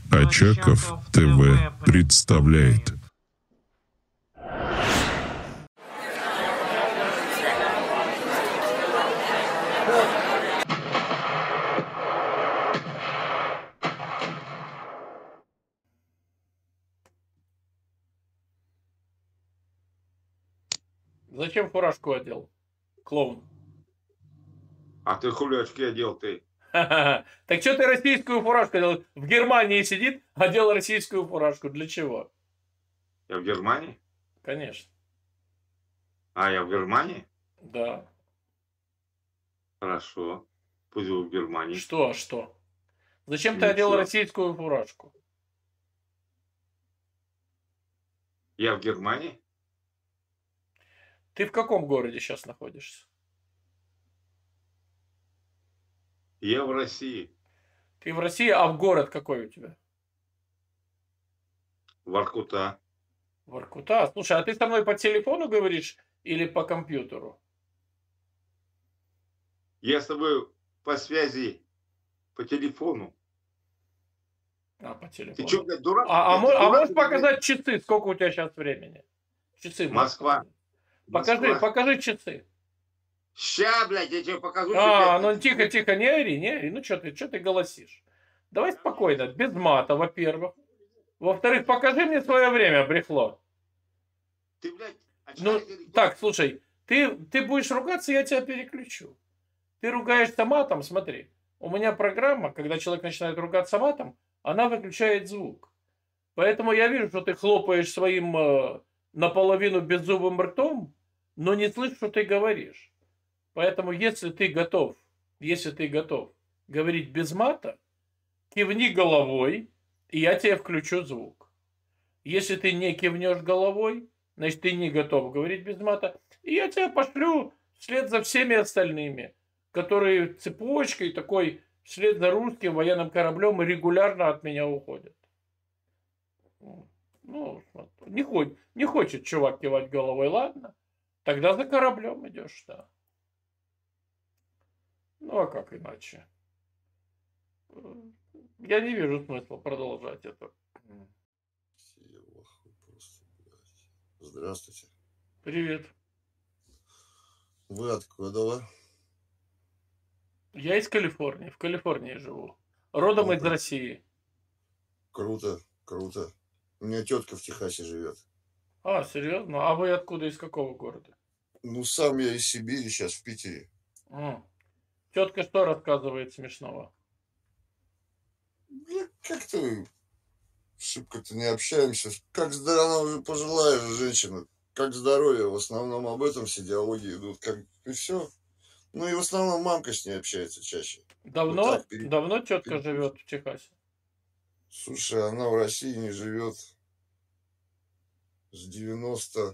Очаков ТВ представляет. Зачем фуражку одел, клоун? А ты хули очки одел ты? Так что ты российскую фуражку одел? В Германии сидит, одел российскую фуражку. Для чего? Я в Германии? Конечно. А, я в Германии? Да. Хорошо. Пусть вы в Германии. Что? Зачем ты одел Ничего. российскую фуражку? Я в Германии? Ты в каком городе сейчас находишься? Я в России. Ты в России, а в город какой у тебя? Воркута. Воркута. Слушай, а ты со мной по телефону говоришь или по компьютеру? Я с тобой по связи, по телефону. А, по Ты телефону. что, блядь, дурак? А Блядь, ты дурак, можешь или, блядь? показать часы? Сколько у тебя сейчас времени? Часы можешь Москва. показать? Москва. Покажи часы. Ща, блядь, я тебе покажу. Ну тихо, не ори. Ну что ты голосишь? Давай спокойно, без мата, во-первых. Во-вторых, покажи мне свое время, брехло. Ты, блядь, Ну, очкарик или кто? так, слушай, ты будешь ругаться, я тебя переключу. Ты ругаешься матом, смотри. У меня программа, когда человек начинает ругаться матом, она выключает звук. Поэтому я вижу, что ты хлопаешь своим наполовину беззубым ртом, но не слышу, что ты говоришь. Поэтому, если ты готов говорить без мата, кивни головой, и я тебе включу звук. Если ты не кивнешь головой, значит, ты не готов говорить без мата, и я тебя пошлю вслед за всеми остальными, которые цепочкой такой вслед за русским военным кораблем регулярно от меня уходят. Ну, не хочет чувак кивать головой, ладно, тогда за кораблем идешь, да. Ну, а как иначе? Я не вижу смысла продолжать это. Все лохи просто, блядь. Здравствуйте. Привет. Вы откуда? Я из Калифорнии. В Калифорнии живу. Родом из России. Круто. У меня тетка в Техасе живет. А, серьезно? А вы откуда, из какого города? Ну, сам я из Сибири, сейчас в Питере. Тетка что рассказывает смешного? Как-то шибко-то не общаемся. Как здорово, уже пожилая же женщина. Как здоровье, в основном об этом все диалоги идут. И все. Ну и в основном мамка с ней общается чаще. Давно Вот тетка живет в Техасе? Слушай, она в России не живет с 90...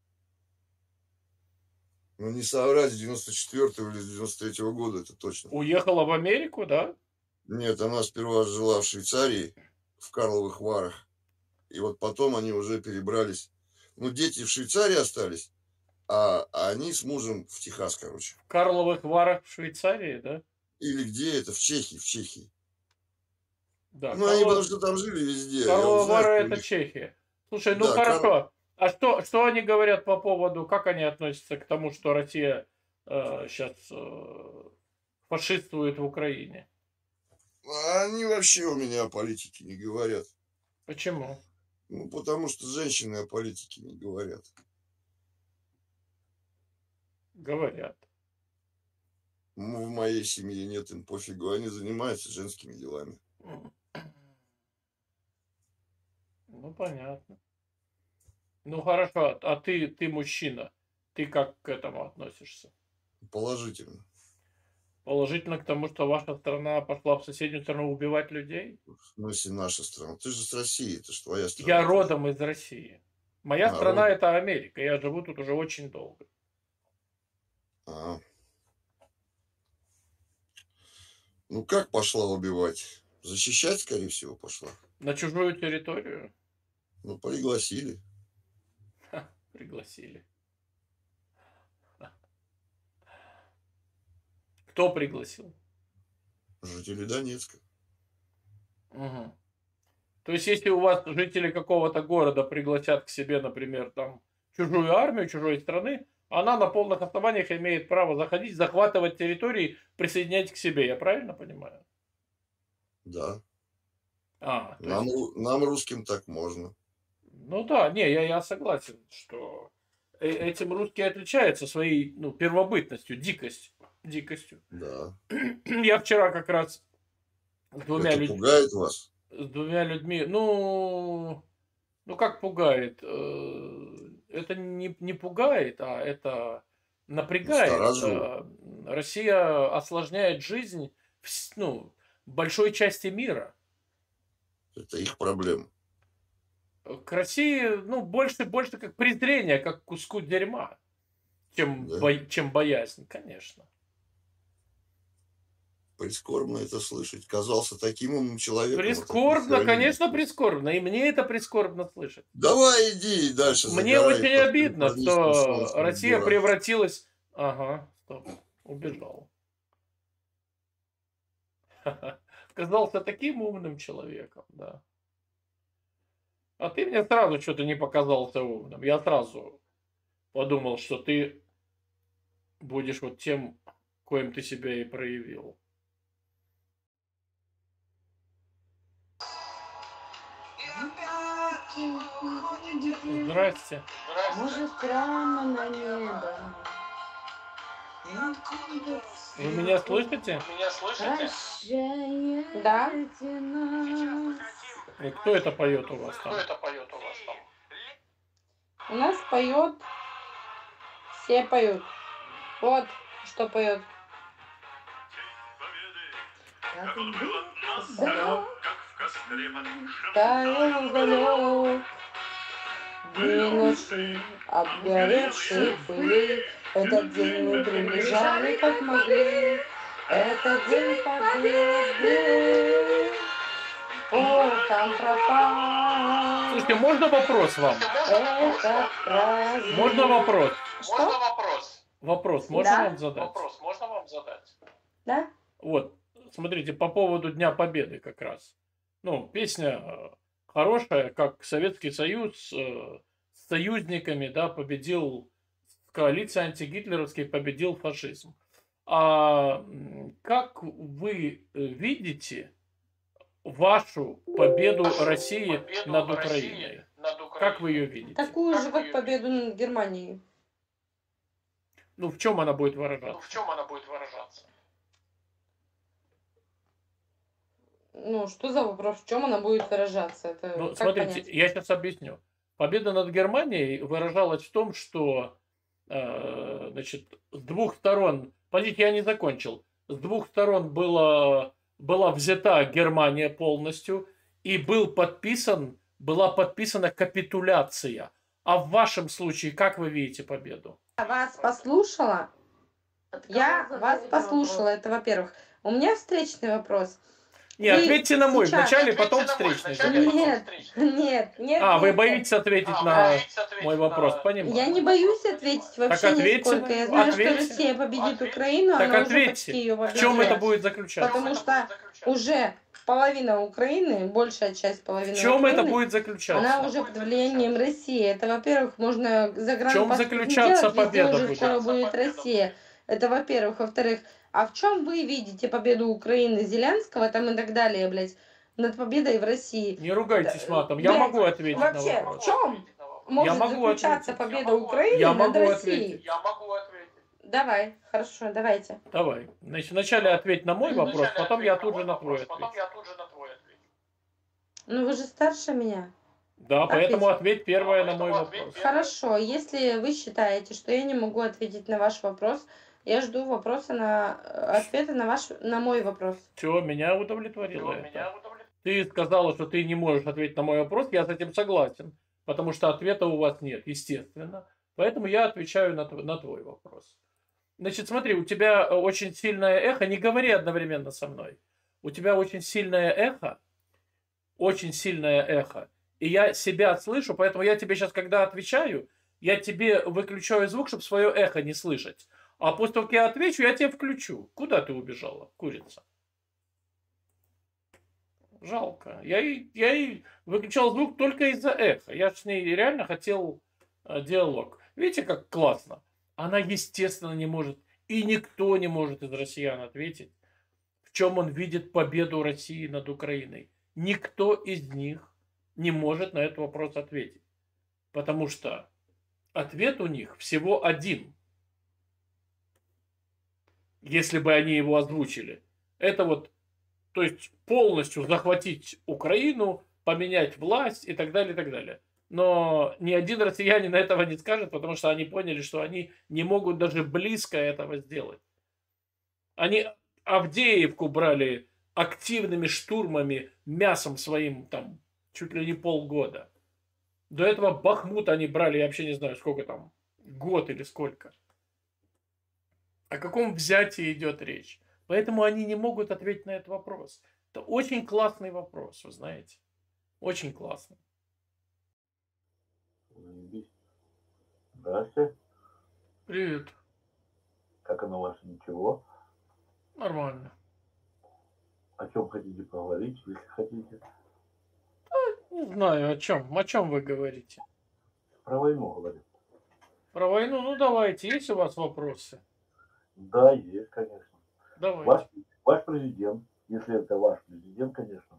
Ну, не соврать, с 94-го или с 93-го года, это точно. Уехала в Америку, да? Нет, она сперва жила в Швейцарии, в Карловых Варах. И вот потом они уже перебрались. Ну, дети в Швейцарии остались, а они с мужем в Техас, короче. В Карловых Варах в Швейцарии, да? Или где это? В Чехии. Да. Ну, они потому что там жили везде. Карловы Вары это Чехия. Слушай, ну Да, хорошо. А что они говорят по поводу, как они относятся к тому, что Россия сейчас фашистует в Украине? Они вообще у меня о политике не говорят. Почему? Ну, потому что женщины о политике не говорят. Говорят. Ну, в моей семье нет, им пофигу. Они занимаются женскими делами. Ну, понятно. Ну, хорошо. А ты мужчина. Ты как к этому относишься? Положительно. Положительно к тому, что ваша страна пошла в соседнюю страну убивать людей? В смысле наша страна? Ты же с России, это же твоя страна. Я родом из России. Моя страна это Америка. Я живу тут уже очень долго. Ну как пошла убивать? Защищать, скорее всего, пошла. На чужую территорию? Ну, пригласили. Пригласили. Кто пригласил? Жители Донецка. Угу. То есть, если у вас жители какого-то города пригласят к себе, например, там, чужую армию, чужой страны, она на полных основаниях имеет право заходить, захватывать территории, присоединять к себе. Я правильно понимаю? Да. То Нам, есть, нам, русским, так можно. ну да, не, я согласен, что этим русские отличаются своей, ну, первобытностью, дикостью. Да. Я вчера как раз с Это пугает вас? двумя людьми, ну как пугает? Это не пугает, а это напрягает. Настораживает? Россия осложняет жизнь ну, большой части мира. Это их проблема. К России, ну, больше как презрение, как к куску дерьма, чем, Да? чем боязнь, конечно. Прискорбно это слышать. Казался таким умным человеком. Прискорбно, конечно, прискорбно. И мне это прискорбно слышать. Давай иди дальше Мне загорай. очень обидно, калифорнийским что солнцем, Россия дурак. превратилась... Ага, стоп, убежал. Казался таким умным человеком, да. А ты мне сразу что-то не показался умным. Я сразу подумал, что ты будешь вот тем, коим ты себя и проявил. Здрасте. Может, прямо на небо. Вы меня слышите? Прощение. Да. Кто это поет у вас там? У нас поет, все поют. Вот что поет. Да. Таял уголек, дни ночи, обгоревшие пыли. Этот день мы приближали, как могли. Этот день победы. Там пропал. Слушайте, можно вопрос вам? Этот праздник. Можно вопрос? Что? Вопрос можно Да. вам задать? Да? Вот, смотрите, по поводу Дня Победы как раз. Ну, песня хорошая, как Советский Союз с союзниками, да, победил, коалиция антигитлеровский победил фашизм. А как вы видите вашу победу России над Украиной? Как вы ее видите? Такую же, как победу над Германией. Ну, в чем она будет выражаться? Ну, что за вопрос? В чем она будет выражаться? Это Ну, как смотрите, понять? я сейчас объясню. Победа над Германией выражалась в том, что, значит, с двух сторон, подождите, я не закончил, с двух сторон была взята Германия полностью, и была подписана капитуляция. А в вашем случае, как вы видите победу? Я вас послушала. Я вас послушала, это во-первых. У меня встречный вопрос. Не, Вы ответьте на мой сейчас- вначале, потом встречный. Нет. Вы нет. боитесь ответить на мой вопрос, понимаю. Я не боюсь ответить вообще ответьте, нисколько. Я знаю, ответьте. что Россия победит Украину, Так она уже ответьте, почти ее в победила. чем это будет заключаться? Потому что уже половина Украины, большая часть половины В чем Украины, это будет заключаться? она уже под влиянием России. Это, во-первых, можно загранпаспорт не заключаться делать, везде победа уже будет? скоро будет Россия. Это, во-первых. Во-вторых, а в чем вы видите победу Украины, Зеленского там и так далее, блядь, над победой в России? Не ругайтесь матом, я Блядь, могу ответить на Вообще, в вопрос. чем может могу заключаться ответить. победа Украины Я над могу Россией? Давай, хорошо, давайте. Давай. Значит, вначале ответь на мой вопрос, потом я тут же на твой отвечу. Ну вы же старше меня. Да, поэтому Ответь. ответь первое на мой вопрос. Хорошо, если вы считаете, что я не могу ответить на ваш вопрос, я жду ответа на мой вопрос. Все, меня удовлетворило это. Ты сказала, что ты не можешь ответить на мой вопрос, я с этим согласен, потому что ответа у вас нет, естественно. Поэтому я отвечаю на твой вопрос. Значит, смотри, у тебя очень сильное эхо, не говори одновременно со мной. У тебя очень сильное эхо, и я себя слышу, поэтому я тебе сейчас, когда отвечаю, я тебе выключаю звук, чтобы свое эхо не слышать. А после того, как я отвечу, я тебе включу. Куда ты убежала, курица? жалко. Я ей выключал звук только из-за эха. Я с ней реально хотел диалог. Видите, как классно? Она, естественно, не может, и никто не может из россиян ответить, в чем он видит победу России над Украиной. Никто из них не может на этот вопрос ответить. Потому что ответ у них всего один. Если бы они его озвучили. Это вот, то есть полностью захватить Украину, поменять власть и так далее, и так далее. Но ни один россиянин этого не скажет, потому что они поняли, что они не могут даже близко этого сделать. Они Авдеевку брали активными штурмами, мясом своим там чуть ли не полгода. До этого Бахмут они брали, я вообще не знаю, сколько там, год или сколько. О каком взятии идет речь? Поэтому они не могут ответить на этот вопрос. Это очень классный вопрос, вы знаете. Очень классный. Здравствуйте. Привет. Как оно у вас? Ничего? Нормально. О чем хотите поговорить, если хотите? Не знаю, о чем вы говорите. Про войну говорю. Про войну? Ну, давайте. Есть у вас вопросы? Да, есть, конечно. Давайте. Ваш президент, если это ваш президент, конечно,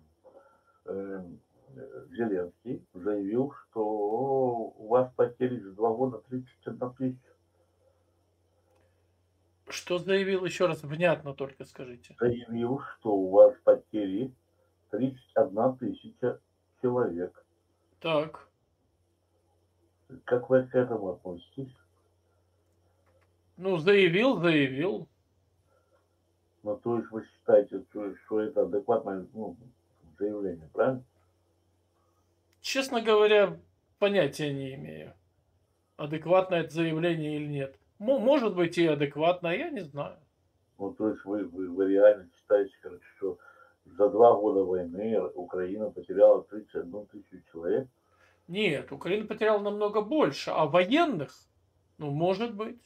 Зеленский, заявил, что у вас потери за 2 года 31 тысяча. Что заявил? Еще раз внятно только скажите. Заявил, что у вас потери 31 тысяча человек. Так. Как вы к этому относитесь? Ну, заявил. Ну, то есть вы считаете, что это адекватное заявление, правильно? Честно говоря, понятия не имею, адекватно это заявление или нет. Может быть и адекватно, я не знаю. Ну, то есть вы реально считаете, короче, что за 2 года войны Украина потеряла 31 тысячу человек? Нет, Украина потеряла намного больше, а военных, ну, может быть.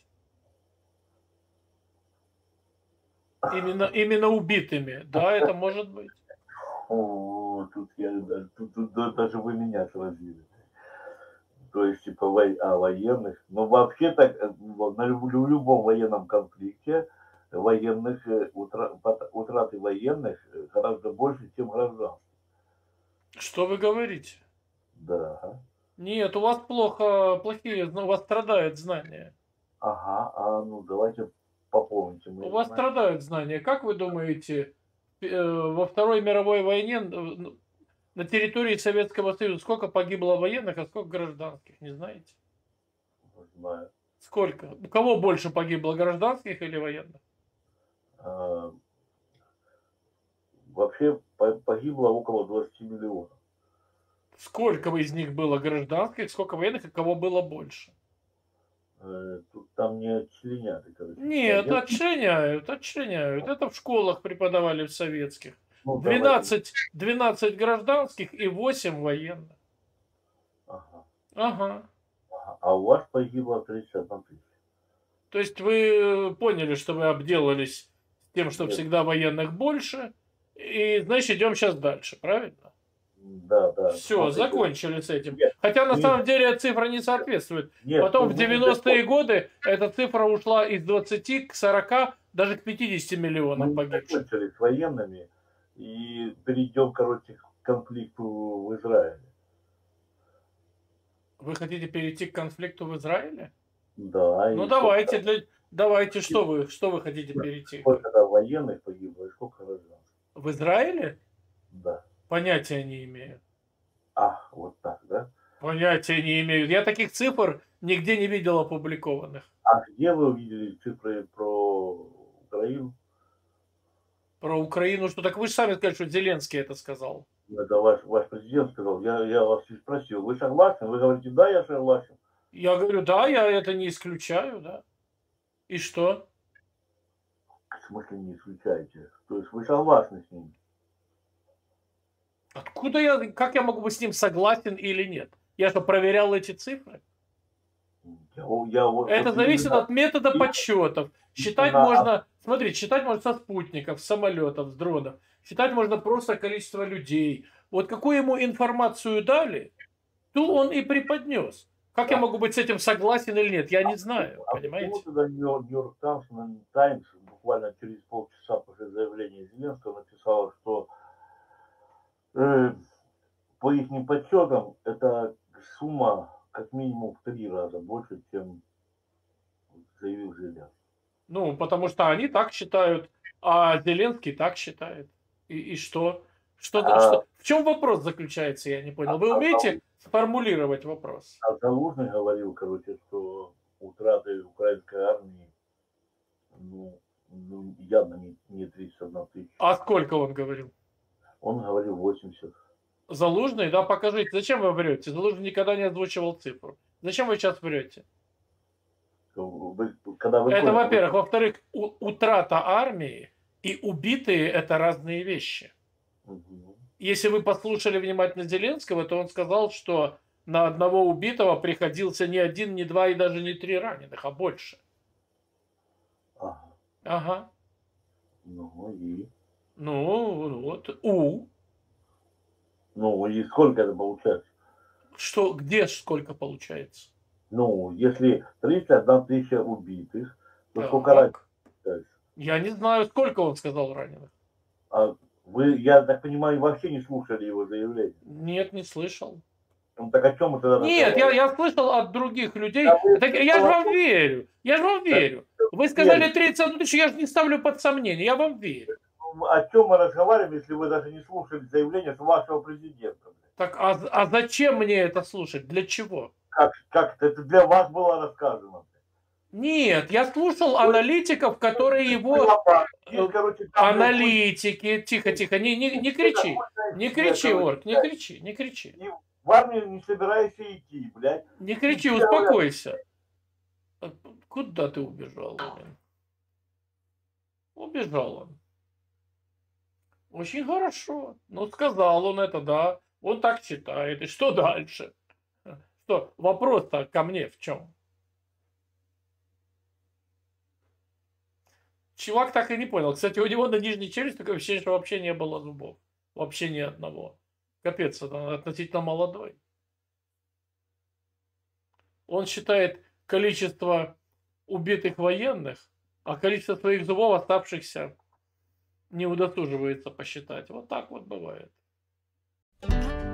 Именно убитыми, да, это может быть. О, тут даже вы меня сразили. То есть, типа, о военных. Но вообще так, в любом военном конфликте военных, утраты военных гораздо больше, чем гражданских. Что вы говорите? Да. Нет, у вас плохие, у вас страдают знания. Ага, ну давайте пополните. У вас страдают знания. Как вы думаете, во Второй мировой войне на территории Советского Союза сколько погибло военных, а сколько гражданских? Не знаете? Знаю. Сколько? У кого больше погибло, гражданских или военных? Вообще погибло около 20 миллионов. Сколько из них было гражданских, сколько военных, и кого было больше? Тут там не отчленят. Нет, отчленяют. Это в школах преподавали в советских. Ну, 12 гражданских и 8 военных. Ага. А у вас погибло 31 тысяча. То есть вы поняли, что вы обделались тем, что Нет. всегда военных больше, и, значит, идем сейчас дальше, правильно? Да. Все, закончили с этим. Нет. Хотя на самом деле цифра не соответствует. Нет, Потом в 90-е годы эта цифра ушла из 20 к 40, даже к 50 миллионам погибших. Мы закончили с военными и перейдем, короче, к конфликту в Израиле. Вы хотите перейти к конфликту в Израиле? Да. Ну давайте, что вы хотите перейти? Сколько военных погибло и сколько граждан? В Израиле? Да. Понятия не имею. Вот так, да? Понятия не имею. Я таких цифр нигде не видел опубликованных. А где вы увидели цифры про Украину? Про Украину, что так вы же сами сказали, что Зеленский это сказал. Это ваш президент сказал. Я вас спросил, вы согласны? Вы говорите, да, я согласен. Я говорю, да, я это не исключаю, да. И что? В смысле не исключаете? То есть вы согласны с ним? Как я могу быть с ним согласен или нет? Я что, проверял эти цифры? Это зависит от метода подсчетов. Считать можно, смотрите, считать можно со спутников, с самолетов, с дронов. Считать можно просто количество людей. Вот какую ему информацию дали, ту он и преподнес. Как я могу быть с этим согласен или нет, я не знаю, понимаете? Почему тогда Нью-Йорк Таймс буквально через полчаса после заявления Зеленского написала, что по их подсчетам это сумма как минимум в 3 раза больше, чем заявил Зеленский. Ну, потому что они так считают, а Зеленский так считает. И что? В чем вопрос заключается, я не понял. Вы умеете сформулировать вопрос? А Залужный говорил, короче, что утраты украинской армии, ну явно не 31 тысяча. А сколько он говорил? Он говорил 80. Залужный, да, покажите. Зачем вы врете? Залужный никогда не озвучивал цифру. Зачем вы сейчас врете? Это, во-первых. Во-вторых, утрата армии и убитые – это разные вещи. Если вы послушали внимательно Зеленского, то он сказал, что на одного убитого приходился не 1, не 2 и даже не 3 раненых, а больше. Ага. Ну и? Ну, вот. Ну и сколько это получается? Что, где сколько получается? Ну, если 31 тысяча убитых, то сколько раненых? Я не знаю, сколько он сказал раненых. А вы, я так понимаю, вообще не слушали его заявление? Нет, не слышал. Ну так о чем мы тогда? Нет, я слышал от других людей. Я же вам верю. Я же вам верю. Вы сказали 31 тысячу, я же не ставлю под сомнение. Я вам верю. О чем мы разговариваем, если вы даже не слушали заявление вашего президента? Так, а зачем мне это слушать? Для чего? Как это для вас было рассказано? Нет, я слушал аналитиков, которые его... Аналитики, тихо, не кричи. Не кричи, Орк, не кричи. В армию не собираешься идти, блядь. Не кричи, успокойся. Куда ты убежал, блин? Убежал он. Очень хорошо. Ну, сказал он это, да. Он так считает. И что дальше? Что, вопрос-то ко мне в чем? Чувак так и не понял. Кстати, у него на нижней челюсти такое ощущение, что вообще не было зубов. Вообще ни одного. Капец, он относительно молодой. Он считает количество убитых военных, а количество своих зубов оставшихся не удосуживается посчитать. Вот так вот бывает.